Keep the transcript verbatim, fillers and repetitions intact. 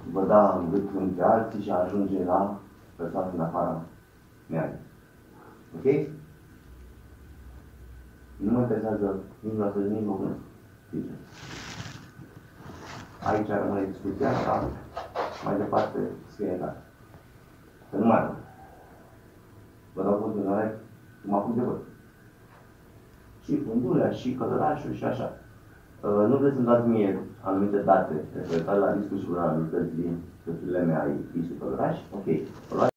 vă da în gât între alții și ajunge la persoane din afara mea. Ok? Nu mă interesează nici la să nici nu. Aici rămâne discuția asta, mai departe scrie în carte. Să nu mai rămân. Vă dau continuare cum acum de văd. Și Fundulea, și Călărașul, și așa. Uh, nu vreți să-mi dați mie anumite date referitoare la riscul și vulnerabilități din căsurile mea ai Isu Călăraș? Ok.